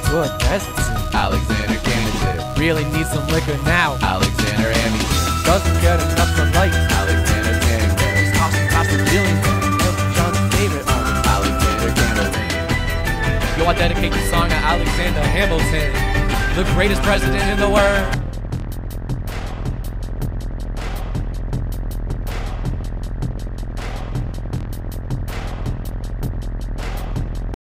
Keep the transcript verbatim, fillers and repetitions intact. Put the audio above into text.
good presence. Alexander Candidate. Really needs some liquor now. Alexander Hamilton. Doesn't get enough sunlight. Alexander Tango. His costume cost a billion. Elton John's favorite artist. Alexander Hamilton. Yo, I dedicate this song to Alexander Hamilton, the greatest president in the world.